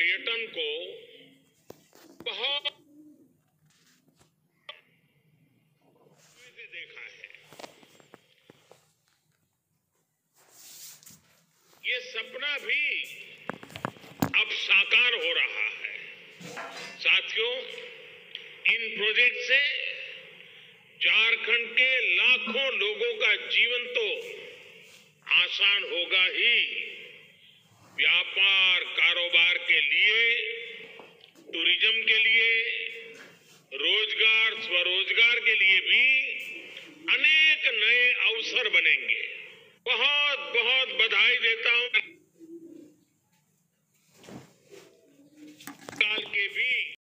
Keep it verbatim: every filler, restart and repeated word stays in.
पर्यटन को बहुत से देखा है। ये सपना भी अब साकार हो रहा है। साथियों, इन प्रोजेक्ट से झारखंड के लाखों लोगों का जीवन तो आसान होगा ही, व्यापार कारोबार के लिए, टूरिज्म के लिए, रोजगार स्वरोजगार के लिए भी अनेक नए अवसर बनेंगे। बहुत बहुत बधाई देता हूं। काल के भी